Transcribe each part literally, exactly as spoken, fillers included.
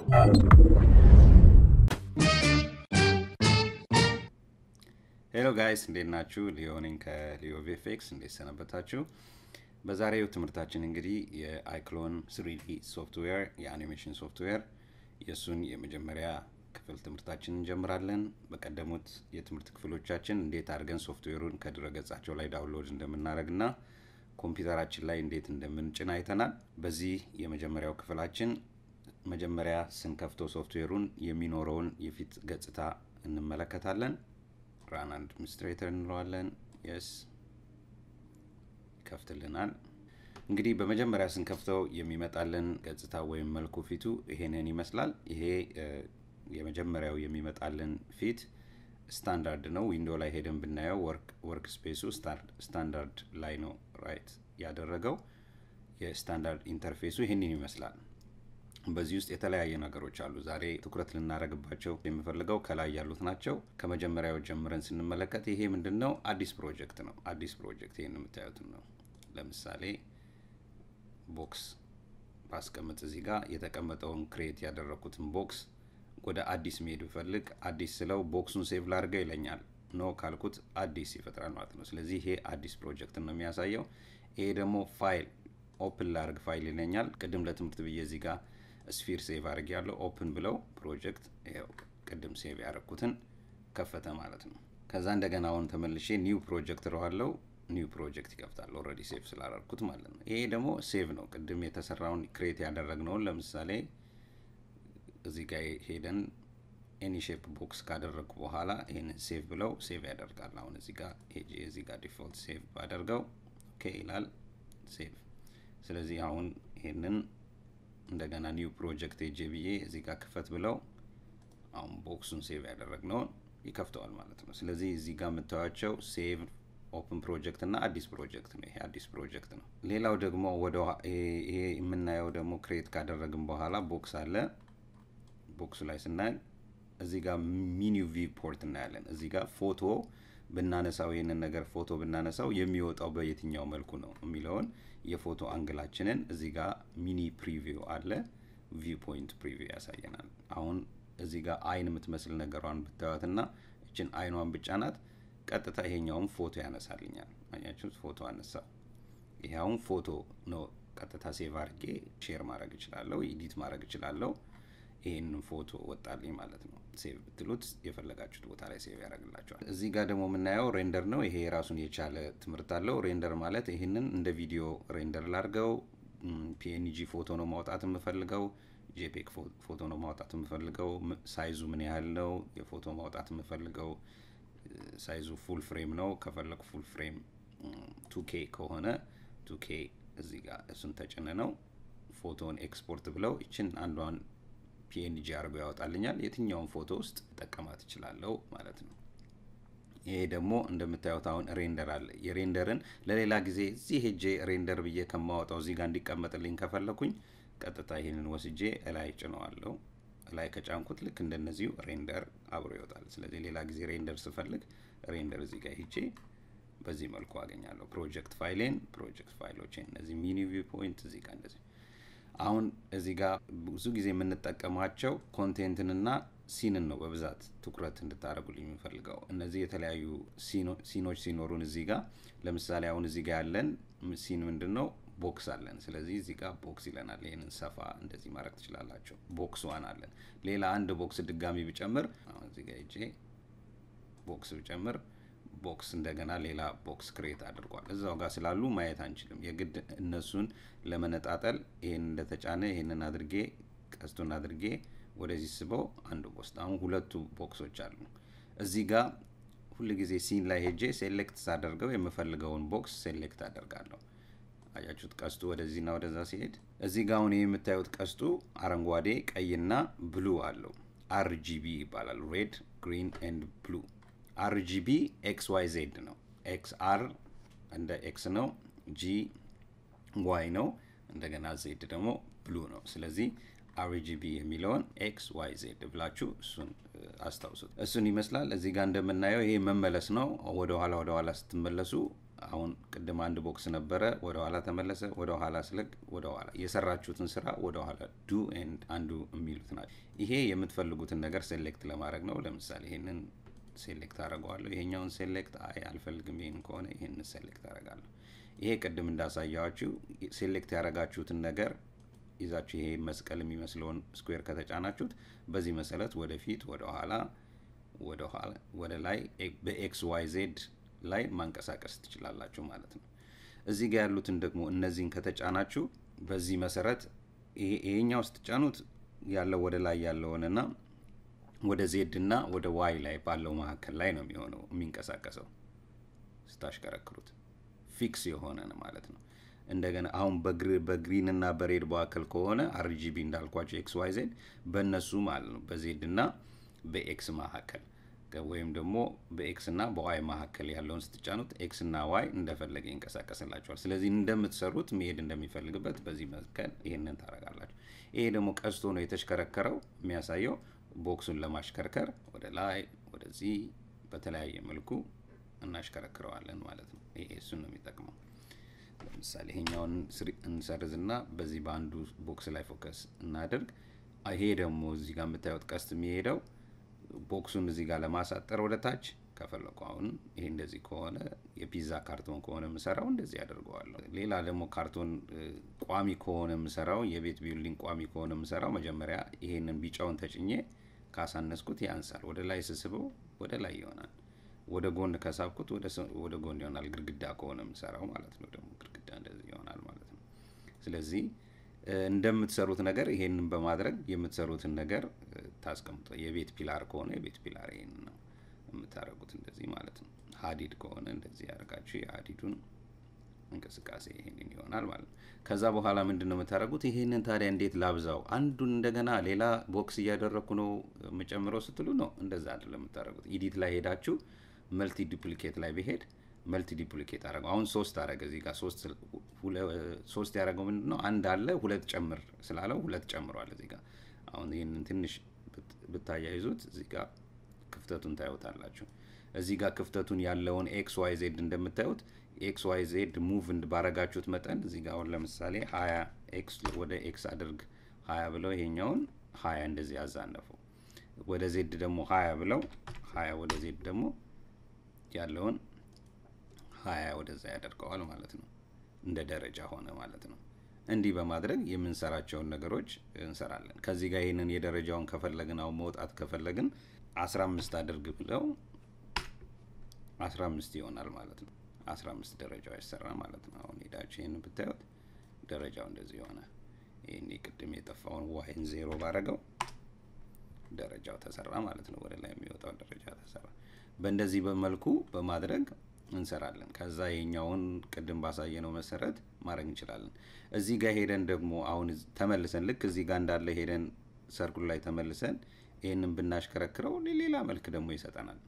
Hello guys, እንዴት ናችሁ? ሊዮ ነኝ ከሊዮ ቪኤፍኤክስ። እንዴት ሰነበታችሁ? በዛሬው ትምህርታችን እንግዲህ የአይክሎን three D ሶፍትዌር የአኒሜሽን ሶፍትዌር የሱን የመጀመሪያ ክፍል ትምህርታችንን እንጀምራለን። በቀደሙት የትምህርት ክፍሎቻችን እንዴት አድርገን ሶፍትዌሩን ከድረገጻቸው ላይ ዳውንሎድ እንደምናደርግና ኮምፒውተራችን ላይ እንዴት እንደምንጭን አይተናል። በዚህ የመጀመሪያው ክፍላችን መጀመሪያ ስንከፍተው ሶፍትዌሩን የሚኖረውን የፊት ገጽታ እንመለከታለን። run administrator እንለዋለን። yes ከፍተልናል። እንግዲህ በመጀመሪያ ስንከፍተው የሚመጣልን ገጽታ ወይም መልኩ ፊቱ ይሄንን ይመስላል። ይሄ የመጀመሪያው የሚመጣልን ፊት ስታንዳርድ ነው። ዊንዶው ላይ ሄደን ብናየው ወርክ ወርክ ስፔሱ ስታንዳርድ ላይ ነው ራይት ያደረገው። የስታንዳርድ ኢንተርፌሱ ይሄንን ይመስላል። በዚህ ውስጥ የተለያየ ነገሮች አሉ። ዛሬ ትኩረት ልናረግባቸው የምፈልገው ከላይ ያሉት ናቸው። ከመጀመሪያው ጀምረን ስንመለከት ይሄ ምንድነው? አዲስ ፕሮጀክት ነው። አዲስ ፕሮጀክት ይሄን የምታዩት ነው። ለምሳሌ ቦክስ ባስቀምጥ እዚህ ጋር የተቀመጠውን ክሬት ያደረኩትን ቦክስ ወደ አዲስ መሄድ ፈልግ አዲስ ስለው ቦክሱን ሴቭ ላድርገው ይለኛል። ኖ ካልኩት አዲስ ይፈጥራል ማለት ነው። ስለዚህ ይሄ አዲስ ፕሮጀክት ነው የሚያሳየው። ይሄ ደግሞ ፋይል ኦፕን ላድርግ ፋይል ይለኛል። ቅድም ለትምህርት ብዬ እዚህ ጋር ስፊር ሴቭ አድርጌያለሁ። ኦፕን ብለው ፕሮጀክት ይሄው ቅድም ሴቭ ያደረኩትን ከፈተ ማለት ነው። ከዛ እንደገና አሁን ተመልሼ ኒው ፕሮጀክት ረዋለው። ኒው ፕሮጀክት ይከፍታል ኦሬዲ ሴቭ ስላደረኩት ማለት ነው። ይሄ ደግሞ ሴቭ ነው። ቅድም የተሰራውን ክሬት ያደረግነውን ለምሳሌ እዚህ ጋር ሄደን ኤኒ ሼፕ ቦክስ ካደረኩ በኋላ ይሄን ሴቭ ብለው ሴቭ ያደርጋል። አሁን እዚህ ጋር ሄጄ እዚህ ጋር ዲፎልት ሴቭ ባደርገው ኦኬ ይላል ሴቭ። ስለዚህ አሁን ይሄንን እንደገና ኒው ፕሮጀክት ኤጄቢኤ እዚህ ጋር ክፈት ብለው አሁን ቦክሱን ሴቭ ያደረግነው ይከፍተዋል ማለት ነው። ስለዚህ እዚህ ጋር የምታዩቸው ሴቭ ኦፕን ፕሮጀክት እና አዲስ ፕሮጀክት ነው። ይሄ አዲስ ፕሮጀክት ነው። ሌላው ደግሞ ወደ ይሄ የምናየው ደግሞ ክሬት ካደረግን በኋላ ቦክስ አለ። ቦክሱ ላይ ስናይ እዚህ ጋር ሚኒ ቪው ፖርት እናያለን። እዚህ ጋር ፎቶ ብናነሳው ይሄንን ነገር ፎቶ ብናነሳው የሚወጣው በየትኛው መልኩ ነው የሚለውን የፎቶ አንግላችንን እዚህ ጋር ሚኒ ፕሪቪው አለ። ቪው ፖይንት ፕሪቪው ያሳየናል። አሁን እዚህ ጋር አይን የምትመስል ነገሯን ብታዩትና እቺን አይኗን ብቻናት ቀጥታ ይሄኛውን ፎቶ ያነሳልኛል። አያችሁት? ፎቶ አነሳው። ይሄውን ፎቶ ነው። ቀጥታ ሴቭ አድርጌ ሼር ማድረግ እችላለሁ፣ ኤዲት ማድረግ እችላለሁ። ይሄንን ፎቶ ወጣልኝ ማለት ነው። ሴቭ ብትሉት የፈለጋችሁት ቦታ ላይ ሴቭ ያደርግላችኋል። እዚህ ጋር ደግሞ የምናየው ሬንደር ነው። ይሄ ራሱን የቻለ ትምህርት አለው። ሬንደር ማለት ይሄንን እንደ ቪዲዮ ሬንደር ላድርገው፣ ፒኤንጂ ፎቶ ነው ማውጣት የምፈልገው፣ ጄፒግ ፎቶ ነው ማውጣት የምፈልገው፣ ሳይዙ ምን ያህል ነው የፎቶ ማውጣት የምፈልገው፣ ሳይዙ ፉል ፍሬም ነው ከፈለኩ ፉል ፍሬም two K ከሆነ two K እዚህ ጋር እሱን ተጨነነው ፎቶን ኤክስፖርት ብለው እቺን አንዷን ፒኤንጂ አርጎ ያወጣልኛል። የትኛውን ፎቶ ውስጥ ተጠቀማት ይችላልው ማለት ነው። ይሄ ደግሞ እንደምታዩት አሁን ሬንደር አለ። የሬንደርን ለሌላ ጊዜ እዚህ ሄጄ ሬንደር ብዬ ከማወጣው እዚህ ጋር እንዲቀመጥልኝ ከፈለኩኝ ቀጥታ ይሄንን ወስጄ እላይ ጭነዋለሁ። እላይ ከጫንኩት ልክ እንደነዚሁ ሬንደር አብሮ ይወጣል። ስለዚህ ሌላ ጊዜ ሬንደር ስፈልግ ሬንደር እዚህ ጋር ሄጄ በዚህ መልኩ አገኛለሁ። ፕሮጀክት ፋይሌን ፕሮጀክት ፋይሎችን እነዚህ ሚኒ ቪው ፖይንት እዚህ ጋር እንደዚህ። አሁን እዚህ ጋር ብዙ ጊዜ የምንጠቀማቸው ኮንቴንትንና ሲንን ነው በብዛት ትኩረት እንድታረጉልኝ የምፈልገው። እነዚህ የተለያዩ ሲኖች ሲኖሩን እዚህ ጋር ለምሳሌ አሁን እዚህ ጋር ያለን ሲን ምንድነው? ቦክስ አለን። ስለዚህ እዚህ ጋር ቦክስ ይለናል። ይሄንን ሰፋ እንደዚህ ማድረግ ትችላላችሁ። ቦክስ ዋን አለን። ሌላ አንድ ቦክስ ድጋሚ ብጨምር አሁን እዚህ ጋር እጄ ቦክስ ብጨምር ቦክስ እንደገና ሌላ ቦክስ ክሬት አድርጓል። እዛው ጋር ስላሉ ማየት አንችልም። የግድ እነሱን ለመነጣጠል ይሄን እንደተጫነ ይሄንን አድርጌ ቀስቱን አድርጌ ወደዚህ ስበው አንድ ቦክስ አሁን ሁለቱ ቦክሶች አሉ። እዚህ ጋር ሁሉ ጊዜ ሲን ላይ ሄጄ ሴሌክት ሳደርገው የምፈልገውን ቦክስ ሴሌክት አደርጋለሁ። አያችሁት? ቀስቱ ወደዚህና ወደዛ ሲሄድ እዚህ ጋር አሁን የምታዩት ቀስቱ አረንጓዴ፣ ቀይና ብሉ አለው። አርጂቢ ይባላል። ሬድ ግሪን ኤንድ ብሉ። አርጂቢ ኤክስ ዋይ ዜድ ነው። ኤክስ አር እንደ ኤክስ ነው፣ ጂ ዋይ ነው፣ እንደገና ዜድ ደግሞ ብሉ ነው። ስለዚህ አርጂቢ የሚለውን ኤክስ ዋይ ዜድ ብላችሁ እሱን አስታውሱት። እሱን ይመስላል። እዚህ ጋር እንደምናየው ይሄ መመለስ ነው። ወደ ኋላ ወደ ኋላ ስትመለሱ አሁን ቅድም አንድ ቦክስ ነበረ ወደ ኋላ ተመለሰ ወደ ኋላ ስለቅ ወደ ኋላ የሰራችሁትን ስራ ወደ ኋላ ዱ ኤንድ አንዱ የሚሉት ናቸው። ይሄ የምትፈልጉትን ነገር ሴሌክት ለማድረግ ነው። ለምሳሌ ይሄንን ሴሌክት አደርገዋለሁ ይሄኛውን ሴሌክት አይ አልፈልግም ይሄን ከሆነ ይሄንን ሴሌክት አደርጋለሁ። ይሄ ቅድም እንዳሳያችሁ ሴሌክት ያደረጋችሁትን ነገር ይዛችሁ ይሄ መስቀል የሚመስለውን ስኩዌር ከተጫናችሁት በዚህ መሰረት ወደፊት ወደ ኋላ ወደ ኋላ ወደ ላይ በኤክስ ዋይ ዜድ ላይ ማንቀሳቀስ ትችላላችሁ ማለት ነው። እዚህ ጋር ያሉትን ደግሞ እነዚህን ከተጫናችሁ በዚህ መሰረት ይሄኛው ስትጫኑት ያለው ወደ ላይ ያለውንና ወደ ዜድ እና ወደ ዋይ ላይ ባለው መካከል ላይ ነው የሚሆነው የሚንቀሳቀሰው ስታሽከረክሩት ፊክስ የሆነ ነው ማለት ነው። እንደገና አሁን በግሪን እና በሬድ መካከል ከሆነ አርጂቢ እንዳልኳችሁ ኤክስ ዋይ ዜድ በእነሱ ማለት ነው በዜድ እና በኤክስ መካከል ወይም ደግሞ በኤክስ እና በዋይ መካከል ያለውን ስትጫኑት ኤክስ እና ዋይ እንደፈለገ ይንቀሳቀስላችኋል። ስለዚህ እንደምትሰሩት መሄድ እንደሚፈልግበት በዚህ መካከል ይሄንን ታረጋላችሁ። ይሄ ደግሞ ቀስቶ ነው የተሽከረከረው የሚያሳየው ቦክሱን ለማሽከርከር ወደ ላይ ወደዚህ በተለያየ መልኩ እናሽከረክረዋለን ማለት ነው። ይሄ እሱ ነው የሚጠቅመው። ለምሳሌ ይሄኛውን እንሰርዝና በዚህ ባንዱ ቦክስ ላይ ፎከስ እናደርግ። ይሄ ደግሞ እዚህ ጋር የምታዩት ቀስት የሚሄደው ቦክሱን እዚህ ጋር ለማሳጠር ወደ ታች ከፈለኩ አሁን ይሄ እንደዚህ ከሆነ የፒዛ ካርቶን ከሆነ የምሰራው እንደዚህ ያደርገዋለሁ። ሌላ ደግሞ ካርቶን ቋሚ ከሆነ የምሰራው የቤት ቢልዲንግ ቋሚ ከሆነ የምሰራው መጀመሪያ ይሄንን ቢጫውን ተጭኜ ካሳነስኩት ያንሳል። ወደ ላይ ስስበው ወደ ላይ ይሆናል። ወደ ጎን ከሳብኩት ወደ ወደ ጎን ይሆናል። ግድግዳ ከሆነ የምሰራው ማለት ነው ደግሞ ግድግዳ እንደዚህ ይሆናል ማለት ነው። ስለዚህ እንደምትሰሩት ነገር ይሄንን በማድረግ የምትሰሩትን ነገር ታስቀምጡ። የቤት ፒላር ከሆነ የቤት ፒላር ይሄን ነው የምታረጉት እንደዚህ ማለት ነው። ሀዲድ ከሆነ እንደዚህ ያርጋችሁ የሀዲዱን እንቅስቃሴ ይሄንን ይሆናል ማለት ነው። ከዛ በኋላ ምንድነው የምታረጉት? ይሄንን ታዲያ እንዴት ላብዛው አንዱን እንደገና ሌላ ቦክስ እያደረኩ ነው መጨመረው ስትሉ ነው እንደዛ አይደለም የምታረጉት። ኤዲት ላይ ሄዳችሁ መልቲ ዱፕሊኬት ላይ በሄድ መልቲ ዱፕሊኬት አረጋው። አሁን ሶስት አረገ እዚህ ጋር ሶስት ሶስት ያረጋው ምንድነው አንድ አለ ሁለት ጨምር ስላለው ሁለት ጨምሯል እዚህ ጋር። አሁን ይሄንን ትንሽ ብታያይዙት እዚህ ጋር ክፍተቱን ታዩታላችሁ። እዚህ ጋር ክፍተቱን ያለውን ኤክስ ዋይ ዜድ እንደምታዩት ኤክስ ዋይ ዜድ ሙቭ ባረጋችሁት መጠን እዚህ ጋር አሁን ለምሳሌ ሀያ ኤክስ ወደ ኤክስ አድርግ ሀያ ብለው ይሄኛውን ሀያ እንደዚህ ያዛነፈው። ወደ ዜድ ደግሞ ሀያ ብለው ሀያ ወደ ዜድ ደግሞ ያለውን ሀያ ወደዛ ያደርገዋል ማለት ነው። እንደ ደረጃ ሆነ ማለት ነው። እንዲህ በማድረግ የምንሰራቸውን ነገሮች እንሰራለን። ከዚህ ጋር ይሄንን የደረጃውን ከፈለግን አው መውጣት ከፈለግን አስራ አምስት አድርግ ብለው አስራ አምስት ይሆናል ማለት ነው። አስራ አምስት ደረጃው ያሰራ ማለት ነው። አሁን ሄዳችሁ ይሄንን ብታዩት ደረጃው እንደዚህ ሆነ። ይሄን ቅድም የጠፋውን ዋይን ዜሮ ባረገው ደረጃው ተሰራ ማለት ነው። ወደ ላይ የሚወጣው ደረጃ ተሰራ። በእንደዚህ በመልኩ በማድረግ እንሰራለን። ከዛ የኛውን ቅድም ባሳየነው መሰረት ማድረግ እንችላለን። እዚህ ጋር ሄደን ደግሞ አሁን ተመልሰን ልክ እዚህ ጋር እንዳለ ሄደን ሰርክሉ ላይ ተመልሰን ይሄንን ብናሽከረክረው ሌላ መልክ ደግሞ ይሰጠናል።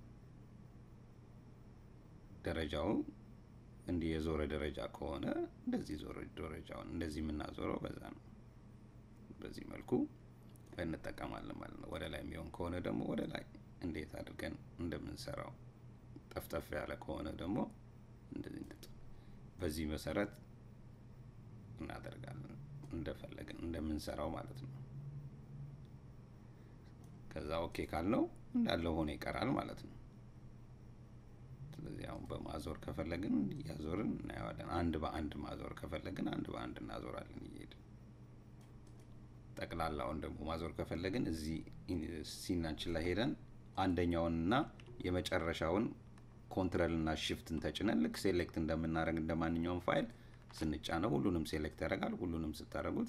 ደረጃው እንዲህ የዞረ ደረጃ ከሆነ እንደዚህ ዞረ ደረጃውን እንደዚህ የምናዞረው በዛ ነው። በዚህ መልኩ እንጠቀማለን ማለት ነው። ወደ ላይ የሚሆን ከሆነ ደግሞ ወደ ላይ እንዴት አድርገን እንደምንሰራው ጠፍጠፍ ያለ ከሆነ ደግሞ እንደዚህ በዚህ መሰረት እናደርጋለን እንደፈለግን እንደምንሰራው ማለት ነው። ከዛ ኦኬ ካልነው እንዳለ ሆነ ይቀራል ማለት ነው። ስለዚህ አሁን በማዞር ከፈለግን ያዞርን እናያለን። አንድ በአንድ ማዞር ከፈለግን አንድ በአንድ እናዞራለን እየሄድን። ጠቅላላውን ደግሞ ማዞር ከፈለግን እዚህ ሲናችን ላይ ሄደን አንደኛውንና የመጨረሻውን ኮንትሮል እና shiftን ተጭነን ልክ ሴሌክት እንደምናደርግ እንደማንኛውም ፋይል ስንጫነው ሁሉንም ሴሌክት ያደርጋል። ሁሉንም ስታደርጉት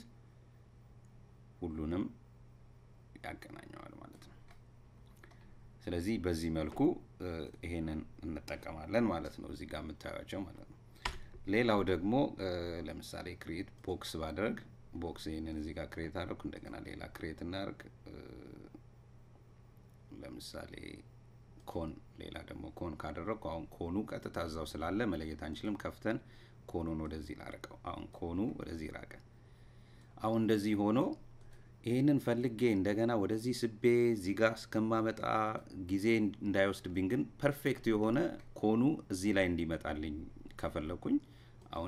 ሁሉንም ያገናኘዋል ማለት ነው። ስለዚህ በዚህ መልኩ ይሄንን እንጠቀማለን ማለት ነው። እዚህ ጋር የምታዩቸው ማለት ነው። ሌላው ደግሞ ለምሳሌ ክሬት ቦክስ ባደርግ ቦክስ ይሄንን እዚህ ጋር ክሬት አድርጉ እንደገና ሌላ ክሬት እናርግ። ለምሳሌ ኮን ሌላ ደግሞ ኮን ካደረኩ አሁን ኮኑ ቀጥታ እዛው ስላለ መለየት አንችልም። ከፍተን ኮኑን ወደዚህ ላረቀው። አሁን ኮኑ ወደዚህ ራቀ። አሁን እንደዚህ ሆኖ ይሄንን ፈልጌ እንደገና ወደዚህ ስቤ እዚህ ጋር እስከማመጣ ጊዜ እንዳይወስድብኝ ግን ፐርፌክት የሆነ ኮኑ እዚህ ላይ እንዲመጣልኝ ከፈለኩኝ አሁን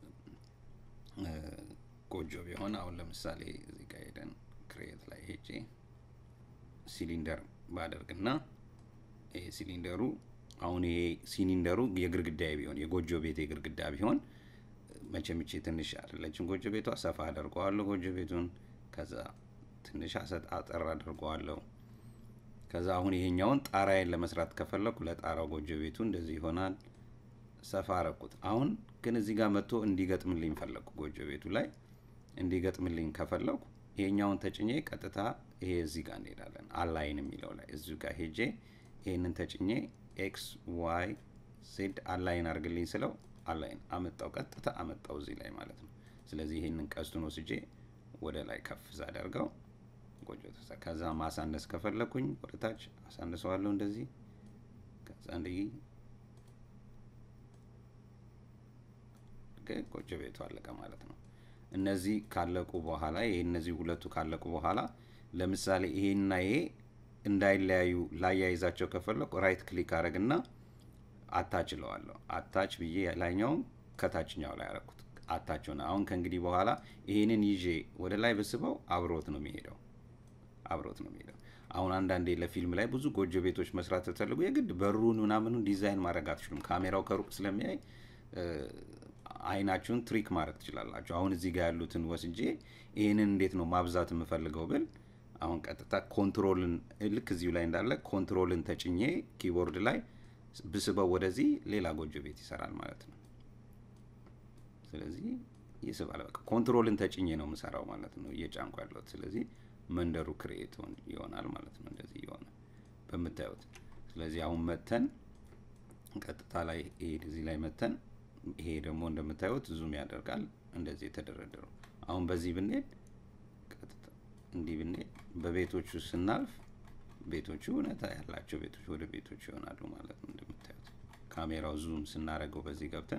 ጎጆ ቢሆን አሁን ለምሳሌ እዚህ ጋር ሄደን ክሬት ላይ ሄጄ ሲሊንደር ባደርግና ይሄ ሲሊንደሩ አሁን ይሄ ሲሊንደሩ የግርግዳዬ ቢሆን የጎጆ ቤት የግርግዳ ቢሆን መቼም እቺ ትንሽ አይደለችም ጎጆ ቤቷ ሰፋ አደርገዋለሁ ጎጆ ቤቱን ከዛ ትንሽ አሰጥ አጠር አደርገዋለሁ ከዛ አሁን ይሄኛውን ጣራዬን ለመስራት ከፈለኩ ለጣራው ጎጆ ቤቱ እንደዚህ ይሆናል ሰፋ አረኩት አሁን ግን እዚህ ጋር መጥቶ እንዲገጥምልኝ ፈለኩ ጎጆ ቤቱ ላይ እንዲገጥምልኝ ከፈለኩ ይሄኛውን ተጭኜ ቀጥታ ይሄ እዚህ ጋር እንሄዳለን አላይን የሚለው ላይ እዚህ ጋር ሄጄ ይሄንን ተጭኜ ኤክስ ዋይ ዜድ አላይን አርግልኝ ስለው አላይን አመጣው ቀጥታ አመጣው እዚህ ላይ ማለት ነው ስለዚህ ይሄንን ቀስቱን ወስጄ ወደ ላይ ከፍ ሳደርገው ጎጆ ተሰራ ከዛ ማሳነስ ከፈለኩኝ ወደ ታች አሳንሰዋለሁ እንደዚህ ከዛ እንደዚህ ጎጆ ቤቱ አለቀ ማለት ነው እነዚህ ካለቁ በኋላ ይሄ እነዚህ ሁለቱ ካለቁ በኋላ ለምሳሌ ይሄና ይሄ እንዳይለያዩ ላያይዛቸው ከፈለኩ ራይት ክሊክ አረግና አታች ለዋለሁ አታች ብዬ ላይኛው ከታችኛው ላይ አረኩት አታች ሆነ አሁን ከእንግዲህ በኋላ ይሄንን ይዤ ወደ ላይ በስበው አብሮት ነው የሚሄደው አብሮት ነው የሚሄደው አሁን አንዳንዴ ለፊልም ላይ ብዙ ጎጆ ቤቶች መስራት ተፈልጉ የግድ በሩን ምናምኑን ዲዛይን ማድረግ አትችሉም ካሜራው ከሩቅ ስለሚያይ አይናችሁን ትሪክ ማድረግ ትችላላችሁ አሁን እዚህ ጋር ያሉትን ወስጄ ይሄንን እንዴት ነው ማብዛት የምፈልገው ብል አሁን ቀጥታ ኮንትሮልን ልክ እዚሁ ላይ እንዳለ ኮንትሮልን ተጭኜ ኪቦርድ ላይ ብስበው ወደዚህ ሌላ ጎጆ ቤት ይሰራል ማለት ነው ስለዚህ ይስባል በቃ ኮንትሮልን ተጭኜ ነው የምሰራው ማለት ነው እየጫንኩ ያለው ስለዚህ መንደሩ ክሬት ይሆናል ማለት ነው እንደዚህ ይሆናል በመታየት ስለዚህ አሁን መተን ቀጥታ ላይ ይሄ እዚህ ላይ መተን ይሄ ደግሞ እንደምታዩት ዙም ያደርጋል እንደዚህ ተደረደረው አሁን በዚህ ብንሄድ ቀጥታ እንዲህ ብንሄድ በቤቶቹ ስናልፍ ቤቶቹ እውነታ ያላቸው ቤቶች ወደ ቤቶቹ ይሆናሉ ማለት ነው እንደምታዩት ካሜራው ዙም ስናረገው በዚህ ገብተን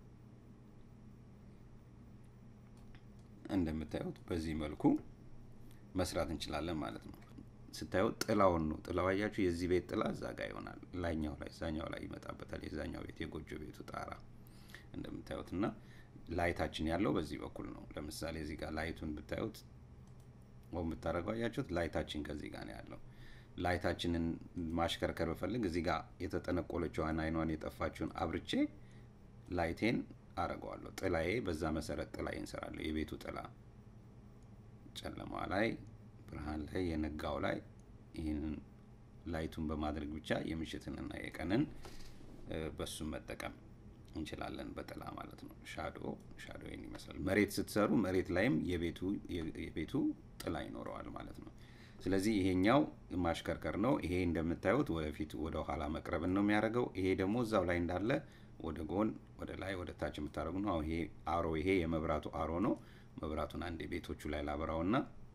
እንደምታዩት በዚህ መልኩ መስራት እንችላለን ማለት ነው ስታዩ ጥላውን ነው ጥላው አያችሁ የዚህ ቤት ጥላ እዛ ጋር ይሆናል ላይኛው ላይ ዛኛው ላይ ይመጣበታል የዛኛው ቤት የጎጆ ቤቱ ጣራ እንደምታዩትና ላይታችን ያለው በዚህ በኩል ነው ለምሳሌ እዚህ ጋር ላይቱን ብታዩት ወም ብታረጋው አያችሁት ላይታችን ከዚህ ጋር ነው ያለው ላይታችንን ማሽከርከር በፈልግ እዚህ ጋር የተጠነቆለችው አይኗን የጠፋችውን አብርቼ ላይቴን አረጋዋለሁ ጥላዬ በዛ መሰረት ጥላዬ እንሰራለሁ የቤቱ ጥላ ጨለማ ላይ ብርሃን ላይ የነጋው ላይ ይሄንን ላይቱን በማድረግ ብቻ የምሽትንና የቀንን በሱ መጠቀም እንችላለን በጥላ ማለት ነው ሻዶ ሻዶ ይመስላል መሬት ስትሰሩ መሬት ላይም የቤቱ የቤቱ ጥላ ይኖረዋል ማለት ነው ስለዚህ ይሄኛው ማሽከርከር ነው ይሄ እንደምታዩት ወደፊት ወደ ኋላ መቅረብን ነው የሚያደርገው ይሄ ደግሞ እዛው ላይ እንዳለ ወደ ጎን ወደ ላይ ወደ ታች የምታረጉ ነው ይሄ አሮ ይሄ የመብራቱ አሮ ነው መብራቱን አንዴ ቤቶቹ ላይ ላብራውና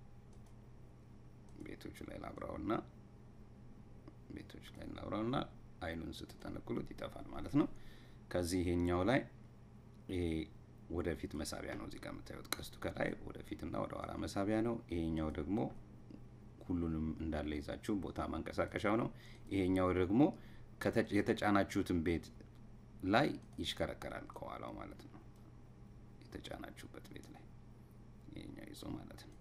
ቤቶቹ ላይ ላብራውና ቤቶቹ ላይ ላብራውና አይኑን ስትጠነቅሉት ይጠፋል ማለት ነው ከዚህ ይሄኛው ላይ ይሄ ወደፊት መሳቢያ ነው እዚህ ጋር የምታዩት ቀስቱ ከላይ ወደፊትና ወደ ኋላ መሳቢያ ነው ይሄኛው ደግሞ ሁሉንም እንዳለ ይዛችሁ ቦታ ማንቀሳቀሻው ነው ይሄኛው ደግሞ የተጫናችሁትን ቤት ላይ ይሽከረከራል ከኋላው ማለት ነው የተጫናችሁበት ቤት ላይ ይሄኛው ይዞ ማለት ነው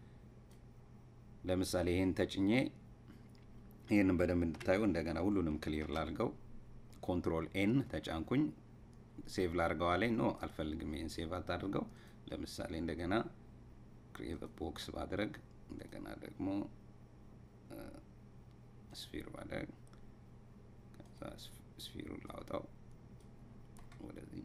ለምሳሌ ይሄን ተጭኜ ይሄንን በደንብ እንድታዩ እንደገና ሁሉንም ክሊር ላድርገው ኮንትሮል ኤን ተጫንኩኝ ሴቭ ላድርገው አለኝ ኖ አልፈልግም ይሄን ሴቭ አታድርገው ለምሳሌ እንደገና ክሬት ቦክስ ባድረግ እንደገና ደግሞ ስፊር ባድረግ ከዛ ስፊሩን ላውጣው ወደዚህ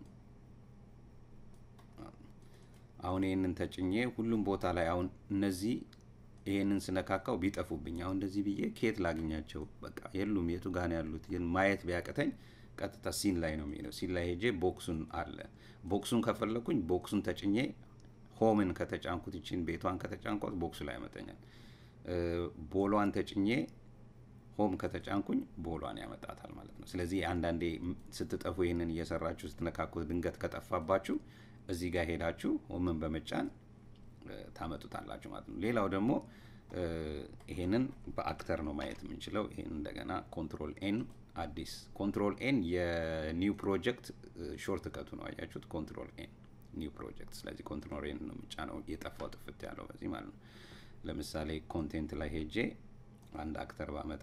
አሁን ይሄንን ተጭኜ ሁሉም ቦታ ላይ አሁን እነዚህ ይሄንን ስነካካው ቢጠፉብኝ አሁን እንደዚህ ብዬ ኬት ላግኛቸው በቃ የሉም የቱ ጋር ነው ያሉት ግን ማየት ቢያቀተኝ ቀጥታ ሲን ላይ ነው የሚለው ሲን ላይ ሄጄ ቦክሱን አለ ቦክሱን ከፈለኩኝ ቦክሱን ተጭኜ ሆምን ከተጫንኩት እቺን ቤቷን ከተጫንኩት ቦክሱ ላይ ያመጣኛል ቦሏን ተጭኜ ሆም ከተጫንኩኝ ቦሏን ያመጣታል ማለት ነው ስለዚህ አንዳንዴ ስትጠፉ ይሄንን እየሰራችሁ ስትነካኩት ድንገት ከጠፋባችሁ እዚህ ጋር ሄዳችሁ ሆምን በመጫን ታመጡታላችሁ ማለት ነው ሌላው ደግሞ ይሄንን በአክተር ነው ማየት የምንችለው ይሄን እንደገና ኮንትሮል ኤን አዲስ ኮንትሮል ኤን የኒው ፕሮጀክት ሾርት ከቱ ነው አያችሁት ኮንትሮል ኤን ኒው ፕሮጀክት ስለዚህ ኮንትሮል ኤን ነው የሚጫነው የጠፋው ጥፍት ያለው በዚህ ማለት ነው ለምሳሌ ኮንቴንት ላይ ሄጄ አንድ አክተር ባመጣ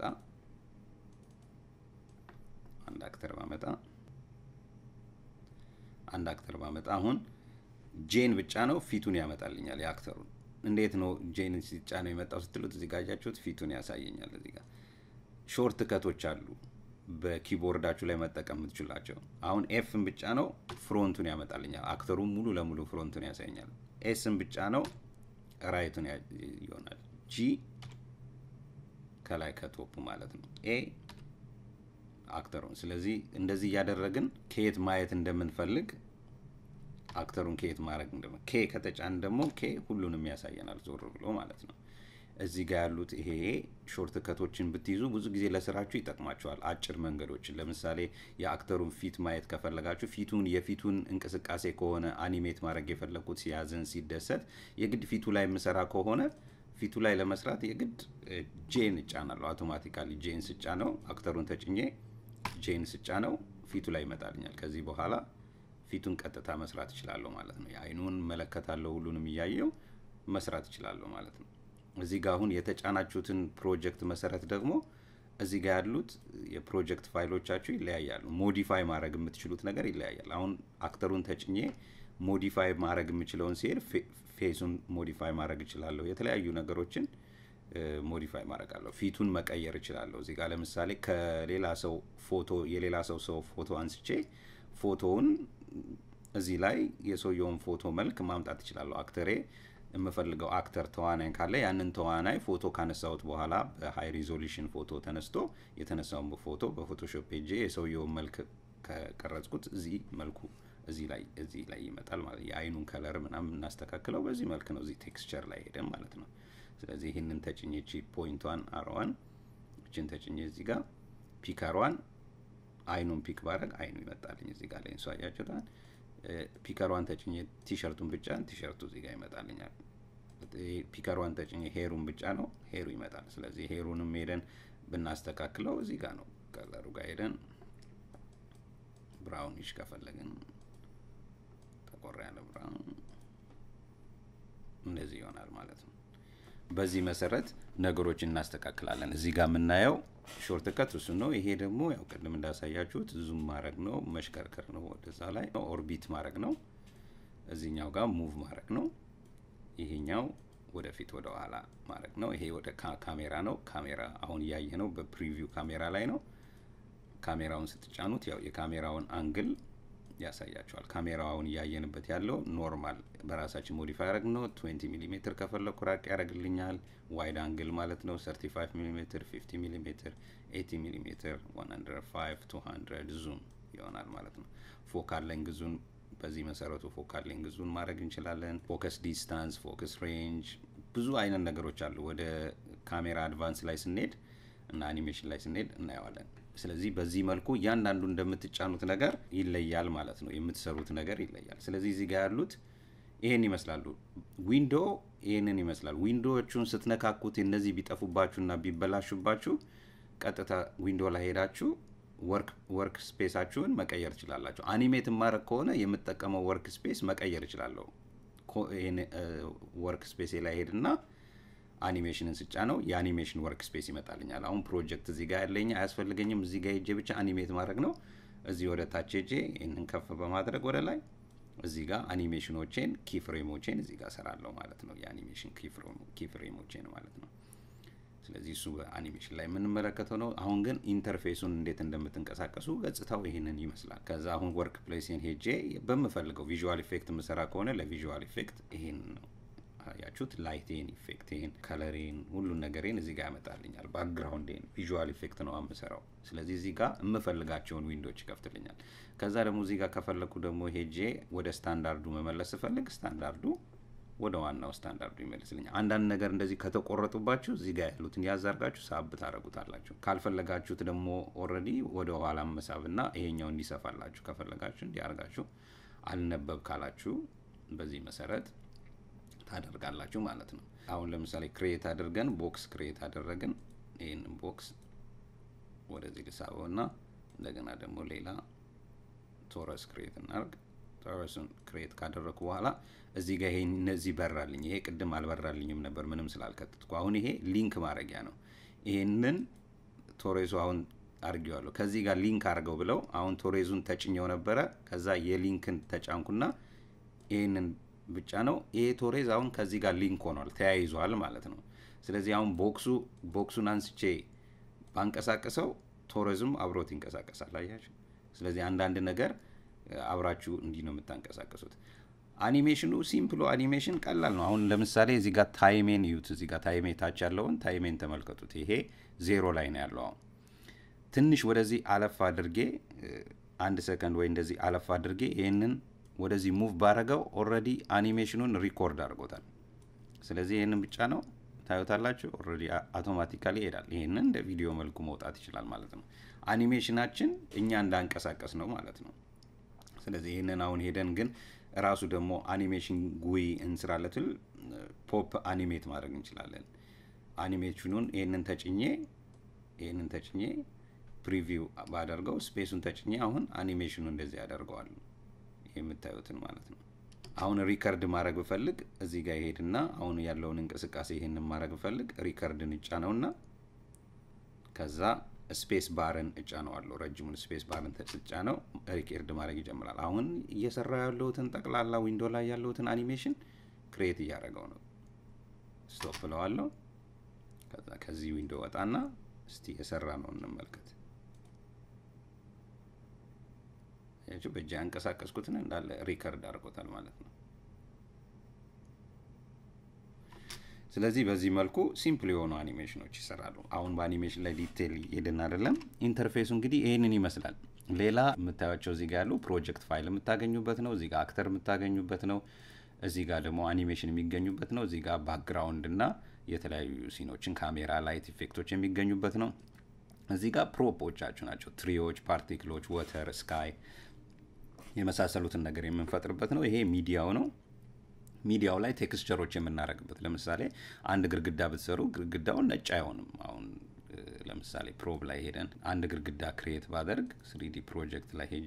አንድ አክተር ባመጣ አንድ አክተር ባመጣ አሁን ጄን ብቻ ነው ፊቱን ያመጣልኛል የአክተሩን እንዴት ነው ጄን ሲጫነው የመጣው ስትሉት እዚህ ጋር ያያችሁት ፊቱን ያሳየኛል እዚህ ጋር ሾርት ከቶች አሉ በኪቦርዳችሁ ላይ መጠቀም የምትችላቸው አሁን ኤፍን ብቻ ነው ፍሮንቱን ያመጣልኛል አክተሩን ሙሉ ለሙሉ ፍሮንቱን ያሳየኛል ኤስን ብቻ ነው ራይቱን ይሆናል ጂ ከላይ ከቶፕ ማለት ነው ኤ አክተሩን ስለዚህ እንደዚህ ያደረግን ከየት ማየት እንደምንፈልግ አክተሩን ከየት ማድረግ እንደም ኬ ከተጫን ደግሞ ኬ ሁሉንም ያሳየናል ዞር ብሎ ማለት ነው እዚህ ጋር ያሉት ይሄ ሾርት ከቶችን ብትይዙ ብዙ ጊዜ ለስራችሁ ይጠቅማችኋል አጭር መንገዶችን ለምሳሌ የአክተሩን ፊት ማየት ከፈለጋችሁ ፊቱን የፊቱን እንቅስቃሴ ከሆነ አኒሜት ማድረግ የፈለኩት ሲያዝን ሲደሰት የግድ ፊቱ ላይ መስራ ከሆነ ፊቱ ላይ ለመስራት የግድ ጄን ጫናለው አውቶማቲካሊ ጄን ስጫነው አክተሩን ተጭኜ ጄን ስጫነው ፊቱ ላይ ይመጣልኛል ከዚህ በኋላ ፊቱን ቀጥታ መስራት ይችላል ማለት ነው የአይኑን መለከታለው ሁሉንም ያያየው መስራት ይችላል ማለት ነው እዚህ ጋር አሁን የተጫናችሁትን ፕሮጀክት መሰረት ደግሞ እዚህ ጋር ያሉት የፕሮጀክት ፋይሎቻችሁ ይለያያሉ ሞዲፋይ ማድረግ የምትችሉት ነገር ይለያያል አሁን አክተሩን ተጭኜ ሞዲፋይ ማድረግ የምችለውን ሲል ፌሱን ሞዲፋይ ማድረግ ይችላል የተለያዩ ነገሮችን ሞዲፋይ ማድረግ አለው ፊቱን መቀየር ይችላል እዚህ ጋር ለምሳሌ ከሌላ ሰው ፎቶ የሌላ ሰው ሰው ፎቶ አንስቼ ፎቶውን እዚህ ላይ የሰውየውን ፎቶ መልክ ማምጣት ይችላል አክተሬ የምፈልገው አክተር ተዋናይ ካለ ያንን ተዋናይ ፎቶ ካነሳውት በኋላ በሃይ ሪዞሉሽን ፎቶ ተነስቶ የተነሳውን ፎቶ በፎቶሾፕ ፔጅ የሰውየውን መልክ ከቀረጽኩት እዚህ መልኩ እዚህ ላይ እዚህ ላይ ይመጣል ማለት የአይኑን ከለር ምናምን እናስተካክለው በዚህ መልክ ነው እዚህ ቴክስቸር ላይ ሄደን ማለት ነው ስለዚህ ይሄንን ተጭኜ ቺ ፖይንቷን አርዋን እቺን ተጭኜ እዚህ ጋር ፒከሯን አይኑን ፒክ ባረግ አይኑ ይመጣልኝ እዚህ ጋር ላይ እንሷያችሁታል ፒከሯን ተጭኜ ቲሸርቱን ብቻ ቲሸርቱ እዚህ ጋር ይመጣልኛል ፒከሯን ተጭኜ ሄሩን ብቻ ነው ሄሩ ይመጣል ስለዚህ ሄሩንም ሄደን ብናስተካክለው እዚህ ጋር ነው ከለሩ ጋር ሄደን ብራውኒሽ ከፈለግን ተቆራ ያለ ብራውን እንደዚህ ይሆናል ማለት ነው በዚህ መሰረት ነገሮችን እናስተካክላለን እዚህ ጋር የምናየው ሾርት ከት እሱ ነው ይሄ ደግሞ ያው ቀደም እንዳሳያችሁት ዙም ማድረግ ነው መሽከርከር ነው ወደዛ ላይ ኦርቢት ማድረግ ነው እዚህኛው ጋር ሙቭ ማድረግ ነው ይሄኛው ወደፊት ወደ ኋላ ማድረግ ነው ይሄ ወደ ካሜራ ነው ካሜራ አሁን ያየ ነው በፕሪቪው ካሜራ ላይ ነው ካሜራውን ስትጫኑት ያው የካሜራውን አንግል ያሳያችኋል ካሜራውን ያየንበት ያለው ኖርማል በራሳችን ሞዲፋይ አረግ ነው twenty ሚሊ ሜትር ከፈለኩ ራቅ ያረግልኛል ዋይድ አንግል ማለት ነው thirty-five ሚሊ ሜትር fifty ሚሊ ሜትር eighty ሚሊ ሜትር one oh five two hundred ዙም ይሆናል ማለት ነው ፎካል ሌንግዙን በዚህ መሰረቱ ፎካል ሌንግዙን ማድረግ እንችላለን ፎከስ ዲስታንስ ፎከስ ሬንጅ ብዙ አይነት ነገሮች አሉ ወደ ካሜራ አድቫንስ ላይ ስንሄድ እና አኒሜሽን ላይ ስንሄድ እናያዋለን ስለዚህ በዚህ መልኩ ያንዳንዱ እንደምትጫኑት ነገር ይለያል ማለት ነው የምትሰሩት ነገር ይለያል ስለዚህ እዚህ ጋር ያሉት ይሄን ይመስላሉ ዊንዶ ይሄንን ይመስላል ዊንዶዎቹን ስትነካኩት እነዚህ ቢጠፉባችሁና ቢበላሹባችሁ ቀጥታ ዊንዶ ላይ ሄዳችሁ ወርክ ወርክ ስፔሳችሁን መቀየር ይችላልላችሁ አኒሜት ማድረግ ከሆነ የምትጠቀመው ወርክ ስፔስ መቀየር ይችላልው ይሄን ወርክ ስፔስ ላይ ሄድና አኒሜሽንን ስጫነው የአኒሜሽን ወርክ ስፔስ ይመጣልኛል አሁን ፕሮጀክት እዚህ ጋር ያለኝ አያስፈልገኝም እዚህ ጋር ሄጄ ብቻ አኒሜት ማድረግ ነው እዚህ ወደ ታች ሄጄ ይሄንን ከፍ በማድረግ ወደ ላይ እዚህ ጋር አኒሜሽኖቼን ኪ ፍሬሞቼን እዚህ ጋር ሰራለሁ ማለት ነው የአኒሜሽን ኪ ፍሬም ኪ ፍሬሞቼን ማለት ነው ስለዚህ እሱ አኒሜሽን ላይ ምን መለከተው ነው አሁን ግን ኢንተርፌሱን እንዴት እንደምትንቀሳቀሱ ገጽታው ይሄንን ይመስላል ከዛ አሁን ወርክ ፕሌስን ሄጄ በመፈልገው ቪዥዋል ኢፌክት መስራ ከሆነ ለቪዥዋል ኢፌክት ይሄንን ነው ያያችሁት ላይቴን ኢፌክቴን ከለሬን ሁሉ ነገሬን እዚህ ጋር ያመጣልኛል ባክግራውንዴን ቪዥዋል ኢፌክት ነው አምሰራው ስለዚህ እዚህ ጋር የምፈልጋቸውን ዊንዶዎች ይከፍትልኛል ከዛ ደግሞ እዚህ ጋር ከፈለኩ ደግሞ ሄጄ ወደ ስታንዳርዱ መመለስ ፈልግ ስታንዳርዱ ወደ ዋናው ስታንዳርዱ ይመልስልኛል አንዳንድ ነገር እንደዚህ ከተቆረጡባችሁ እዚህ ጋር ያሉትን ያዛርጋችሁ ሳብ ታረጉታላችሁ ካልፈለጋችሁት ደግሞ ኦሬዲ ወደ ኋላ መሳብና ይሄኛው እንዲሰፋላችሁ ከፈለጋችሁ እንዲያርጋችሁ አልነበብ ካላችሁ በዚህ መሰረት ታደርጋላችሁ ማለት ነው አሁን ለምሳሌ ክሬት አድርገን ቦክስ ክሬት አደረግን ይሄን ቦክስ ወደዚህ ልሳበውና እንደገና ደግሞ ሌላ ቶረስ ክሬት እናርግ ቶረስን ክሬት ካደረኩ በኋላ እዚህ ጋር ይሄ እነዚህ በራልኝ ይሄ ቅድም አልበራልኝም ነበር ምንም ስላልከተትኩ አሁን ይሄ ሊንክ ማድረጊያ ነው ይሄንን ቶሬሱ አሁን አርጊዋለሁ ከዚህ ጋር ሊንክ አርገው ብለው አሁን ቶሬዙን ተጭኘው ነበር ከዛ የሊንክን ተጫንኩና ይሄንን ብቻ ነው ይሄ ቶሬዝ አሁን ከዚህ ጋር ሊንክ ሆኗል ተያይዟል ማለት ነው ስለዚህ አሁን ቦክሱ ቦክሱን አንስቼ ባንቀሳቀሰው ቶሬዝም አብሮት ይንቀሳቀሳል አያችሁ ስለዚህ አንድ አንድ ነገር አብራችሁ እንዲ ነው የምታንቀሳቀሱት አኒሜሽኑ ሲምፕል አኒሜሽን ቀላል ነው አሁን ለምሳሌ እዚህ ጋር ታይሜን ዩት እዚህ ጋር ታይሜ ታች ያለውን ታይሜን ተመልከቱት ይሄ ዜሮ ላይ ነው ያለው ትንሽ ወደዚህ አለፍ አድርጌ አንድ ሰከንድ ወይ እንደዚህ አለፍ አድርጌ ይሄንን ወደዚህ ሙቭ ባረጋው ኦሬዲ አኒሜሽኑን ሪኮርድ አድርጎታል ስለዚህ ይሄንን ብቻ ነው ታዩታላችሁ ኦሬዲ አውቶማቲካሊ ይሄዳል ይሄንን እንደ ቪዲዮ መልኩ መውጣት ይችላል ማለት ነው አኒሜሽናችን እኛ እንዳንቀሳቀስ ነው ማለት ነው ስለዚህ ይሄንን አሁን ሄደን ግን ራሱ ደግሞ አኒሜሽን ጉይ እንስራለትል ፖፕ አኒሜት ማድረግ እንችላለን አኒሜሽኑን ይሄንን ተጭኜ ይሄንን ተጭኜ ፕሪቪው ባደርገው ስፔሱን ተጭኜ አሁን አኒሜሽኑ እንደዚህ ያደርገዋል የምታዩትን ማለት ነው አሁን ሪከርድ ማድረግ በፈልግ እዚህ ጋር ይሄድና አሁን ያለውን እንቅስቃሴ ይሄንን ማድረግ በፈልግ ሪከርድን እጫነውና ከዛ ስፔስ ባርን እጫነዋለሁ ረጅሙን ስፔስ ባርን ተጫነው ሪከርድ ማድረግ ይጀምራል አሁን እየሰራ ያለውትን ጠቅላላ ዊንዶው ላይ ያለውትን አኒሜሽን ክሬት ያደርገው ነው ስቶፕ ለዋለሁ ከዛ ከዚህ ዊንዶው ወጣና እስቲ የሰራ ነው እንመልከት እቺ በእጅ አንቀሳቀስኩትን እንዳለ ሪከርድ አድርጎታል ማለት ነው ስለዚህ በዚህ መልኩ ሲምፕል የሆኑ አኒሜሽኖች ይሰራሉ አሁን በአኒሜሽን ላይ ዲቴል ሄደን አይደለም ኢንተርፌሱ እንግዲህ ይሄንን ይመስላል ሌላ የምታዩቸው እዚህ ጋር ያሉ ፕሮጀክት ፋይል የምታገኙበት ነው እዚህ ጋር አክተር የምታገኙበት ነው እዚህ ጋር ደግሞ አኒሜሽን የሚገኙበት ነው እዚህ ጋር ባክግራውንድ እና የተለያዩ ሲኖችን ካሜራ ላይት ኢፌክቶች የሚገኙበት ነው እዚህ ጋር ፕሮፖቻችሁ ናቸው ትሪዎች ፓርቲክሎች ዋተር ስካይ የመሳሰሉትን ነገር የምንፈጥርበት ነው ይሄ ሚዲያው ነው ሚዲያው ላይ ቴክስቸሮች የምናረግበት ለምሳሌ አንድ ግርግዳ ብትሰሩ ግርግዳው ነጭ አይሆንም አሁን ለምሳሌ ፕሮብ ላይ ሄደን አንድ ግርግዳ ክሬት ባደርግ ስሪ ዲ ፕሮጀክት ላይ ሄጄ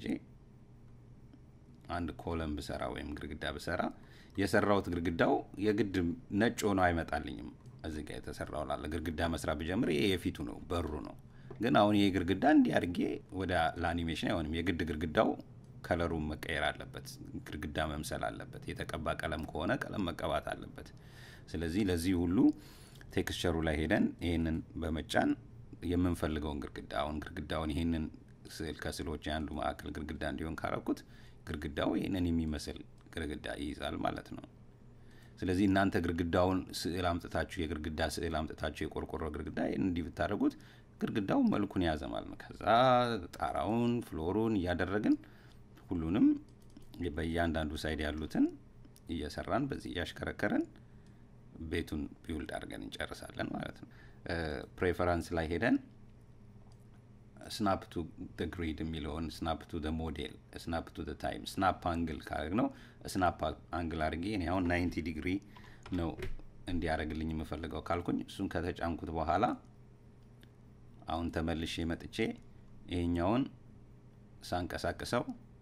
አንድ ኮለም ብሰራ ወይም ግርግዳ ብሰራ የሰራውት ግርግዳው የግድ ነጭ ሆኖ አይመጣልኝም እዚህ ጋር የተሰራው ላለ ግርግዳ መስራት በጀምር ይሄ የፊቱ ነው በሩ ነው ግን አሁን ይሄ ግርግዳ እንዲያርጌ ወደ ለአኒሜሽን አይሆንም የግድ ግርግዳው ከለሩ መቀየር አለበት ግርግዳ መምሰል አለበት የተቀባ ቀለም ከሆነ ቀለም መቀባት አለበት ስለዚህ ለዚህ ሁሉ ቴክስቸሩ ላይ ሄደን ይሄንን በመጫን የምንፈልገውን ግርግዳ አሁን ግርግዳውን ይሄንን ስዕል ከስዕሎች አንዱ ማዕከል ግርግዳ እንዲሆን ካረኩት ግርግዳው ይሄንን የሚመስል ግርግዳ ይይዛል ማለት ነው ስለዚህ እናንተ ግርግዳውን ስዕል አምጥታችሁ የግርግዳ ስዕል አምጥታችሁ የቆርቆሮ ግርግዳ እንዲህ ብታረጉት ግርግዳው መልኩን ያዘ ማለት ነው ከዛ ጣራውን ፍሎሩን ያደረግን ሁሉንም በእያንዳንዱ ሳይድ ያሉትን እየሰራን በዚህ ያሽከረከረን ቤቱን ቢውልድ አድርገን እንጨርሳለን ማለት ነው ፕሬፈረንስ ላይ ሄደን snap to the grid የሚለውን snap to the model snap to the time snap angle ካረግነው snap angle አድርጌ እኔ አሁን ninety ዲግሪ ነው እንዲያረግልኝ የምፈልገው ካልኩኝ እሱን ከተጫንኩት በኋላ አሁን ተመልሼ መጥቼ ይሄኛውን ሳንቀሳቀሰው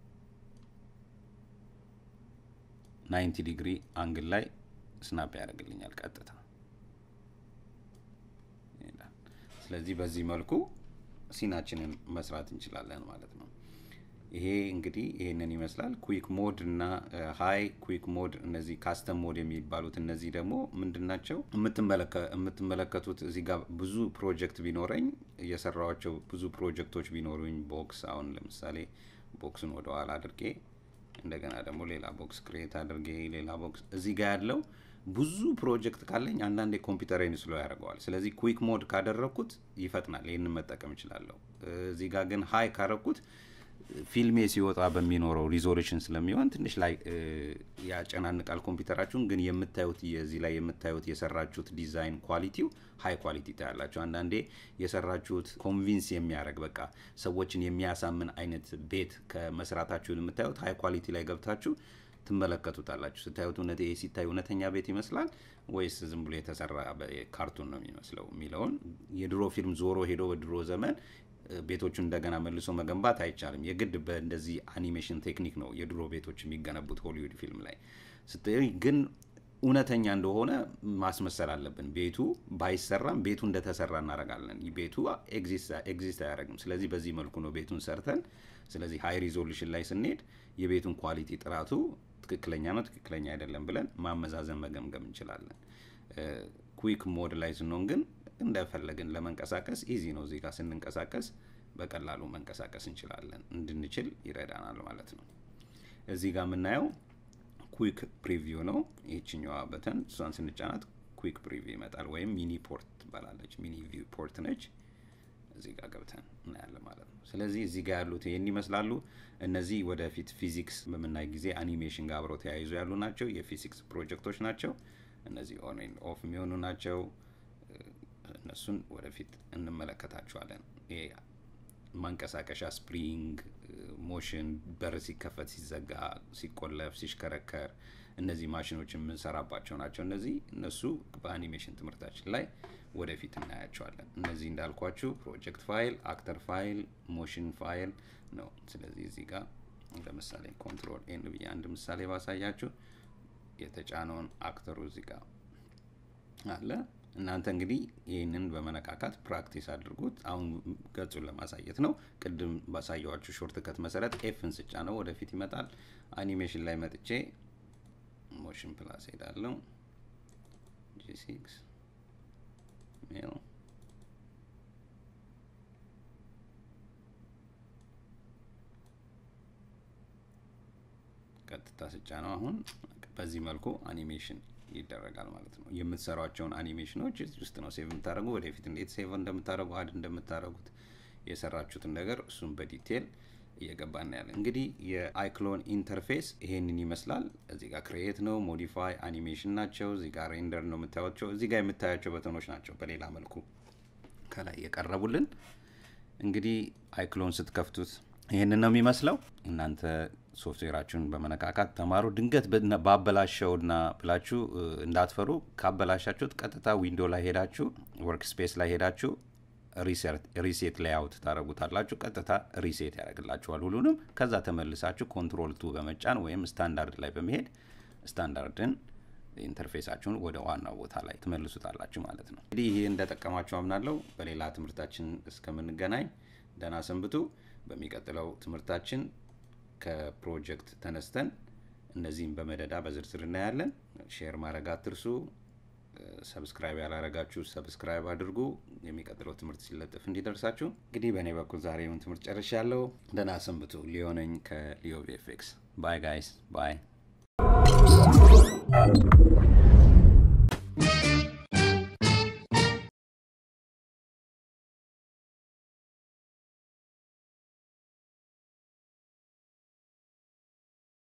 ninety ዲግሪ አንግል ላይ ስናፕ ያደርግልኛል ቀጥታ ስለዚህ በዚህ መልኩ ሲናችንን መስራት እንችላለን ማለት ነው ይሄ እንግዲህ ይሄንን ይመስላል ኩዊክ ሞድ እና ሃይ ኩዊክ ሞድ እነዚህ ካስተም ሞድ የሚባሉት እነዚህ ደግሞ ምንድናቸው የምትመለከቱት እዚህ ጋር ብዙ ፕሮጀክት ቢኖረኝ እየሰራዋቸው ብዙ ፕሮጀክቶች ቢኖሩኝ ቦክስ አሁን ለምሳሌ ቦክስን ወደ ኋላ አድርጌ እንደገና ደግሞ ሌላ ቦክስ ክሬት አድርጌ ሌላ ቦክስ እዚህ ጋር ያለው ብዙ ፕሮጀክት ካለኝ አንዳንዴ ኮምፒውተሬን ስሎ ያደርገዋል ስለዚህ ኩዊክ ሞድ ካደረኩት ይፈጥናል ይሄንን መጠቀም ይችላልው እዚህ ጋር ግን ሃይ ካረኩት ፊልሜ ሲወጣ በሚኖረው ሪዞሉሽን ስለሚሆን ትንሽ ላይ ያጨናንቃል ኮምፒውተራችሁን ግን የምታዩት የዚህ ላይ የምታዩት የሰራችሁት ዲዛይን ኳሊቲው ሃይ ኳሊቲ ታያላችሁ አንዳንዴ የሰራችሁት ኮንቪንስ የሚያደርግ በቃ ሰዎችን የሚያሳምን አይነት ቤት ከመስራታችሁን የምታዩት ሃይ ኳሊቲ ላይ ገብታችሁ ትመለከቱታላችሁ ስታዩት እውነት ይሄ ሲታይ እውነተኛ ቤት ይመስላል ወይስ ዝም ብሎ የተሰራ ካርቱን ነው የሚመስለው የሚለውን የድሮ ፊልም ዞሮ ሄዶ በድሮ ዘመን ቤቶቹ እንደገና መልሶ መገንባት አይቻልም የግድ በእንደዚህ አኒሜሽን ቴክኒክ ነው የድሮ ቤቶች የሚገነቡት ሆሊውድ ፊልም ላይ ስትይ ግን እውነተኛ እንደሆነ ማስመሰል አለብን ቤቱ ባይሰራም ቤቱ እንደተሰራ እናረጋለን ቤቱ ኤግዚስት ኤግዚስት አያረግም ስለዚህ በዚህ መልኩ ነው ቤቱን ሰርተን ስለዚህ ሃይ ሪዞሉሽን ላይ ስንሄድ የቤቱን ኳሊቲ ጥራቱ ትክክለኛ ነው ትክክለኛ አይደለም ብለን ማመዛዘን መገምገም እንችላለን ኩዊክ ሞድ ላይ ስንሆን ግን እንደፈለግን ለመንቀሳቀስ ኢዚ ነው እዚህ ጋር ስንንቀሳቀስ በቀላሉ መንቀሳቀስ እንችላለን እንድንችል ይረዳናል ማለት ነው እዚህ ጋር የምናየው ኩዊክ ፕሪቪው ነው እቺኛዋ በተን እሷን ስንጫናት ኩዊክ ፕሪቪው ይመጣል ወይም ሚኒ ፖርት ባላለች ሚኒ ቪው ፖርት ነች እዚህ ጋር ገብተን እናያለን ማለት ነው ስለዚህ እዚህ ጋር ያሉት ይሄን ይመስላሉ እነዚህ ወደፊት ፊዚክስ በመናይ ጊዜ አኒሜሽን ጋር አብረው ተያይዞ ያሉ ናቸው የፊዚክስ ፕሮጀክቶች ናቸው እነዚህ ኦን ኤንድ ኦፍ የሚሆኑ ናቸው እነሱን ወደፊት እንመለከታቸዋለን ይሄ ማንቀሳቀሻ ስፕሪንግ ሞሽን በር ሲከፈት ሲዘጋ ሲቆለፍ ሲሽከረከር እነዚህ ማሽኖችን የምንሰራባቸው ናቸው እነዚህ እነሱ በአኒሜሽን ትምህርታችን ላይ ወደፊት እናያቸዋለን እነዚህ እንዳልኳችሁ ፕሮጀክት ፋይል አክተር ፋይል ሞሽን ፋይል ነው ስለዚህ እዚህ ጋር ለምሳሌ ኮንትሮል ኤን ብዬ አንድ ምሳሌ ባሳያችሁ የተጫነውን አክተሩ እዚህ ጋር አለ እናንተ እንግዲህ ይሄንን በመነካካት ፕራክቲስ አድርጉት አሁን ገጹን ለማሳየት ነው ቅድም ባሳያችሁ ሾርት ከት መሰረት ኤፍን ስጫነው ወደፊት ይመጣል አኒሜሽን ላይ መጥቼ ሞሽን ፕላስ ሄዳለሁ ጂ ሲክስ ሜል ቀጥታ ስጫነው አሁን በዚህ መልኩ አኒሜሽን ይደረጋል ማለት ነው የምትሰራቸውን አኒሜሽኖች እዚህ ውስጥ ነው ሴቭ የምታደርጉ ወደፊት እንዴት ሴቭ እንደምታደርጉ አድ እንደምታደርጉት የሰራችሁትን ነገር እሱን በዲቴል እየገባን ያለ እንግዲህ የአይክሎን ኢንተርፌስ ይሄንን ይመስላል እዚህ ጋር ክሬት ነው ሞዲፋይ አኒሜሽን ናቸው እዚህ ጋር ሬንደር ነው የምታዩቸው እዚህ ጋር የምታያቸው በተኖች ናቸው በሌላ መልኩ ከላይ የቀረቡልን እንግዲህ አይክሎን ስትከፍቱት ይሄንን ነው የሚመስለው እናንተ ሶፍትዌራችሁን በመነካካት ተማሩ ድንገት ባበላሽውና ብላችሁ እንዳትፈሩ ካበላሻችሁት ቀጥታ ዊንዶ ላይ ሄዳችሁ ወርክ ስፔስ ላይ ሄዳችሁ ሪሴት ሪሴት ሌአውት ታረጉታላችሁ ቀጥታ ሪሴት ያደርግላችኋል ሁሉንም ከዛ ተመልሳችሁ ኮንትሮል ቱ በመጫን ወይም ስታንዳርድ ላይ በመሄድ ስታንዳርድን ኢንተርፌሳችሁን ወደ ዋናው ቦታ ላይ ተመልሱታላችሁ ማለት ነው እንግዲህ ይሄ እንደተጠቀማችሁ አምናለሁ በሌላ ትምህርታችን እስከምንገናኝ ደህና ሰንብቱ በሚቀጥለው ትምህርታችን ከፕሮጀክት ተነስተን እነዚህን በመደዳ በዝርዝር እናያለን ሼር ማድረግ አትርሱ ሰብስክራይብ ያላረጋችሁ ሰብስክራይብ አድርጉ የሚቀጥለው ትምህርት ሲለጥፍ እንዲደርሳችሁ እንግዲህ በእኔ በኩል ዛሬውን ትምህርት ጨርሻለሁ ደህና ሰንብቱ ሊዮ ነኝ ከሊዮ ቪኤፍኤክስ ባይ ጋይስ ባይ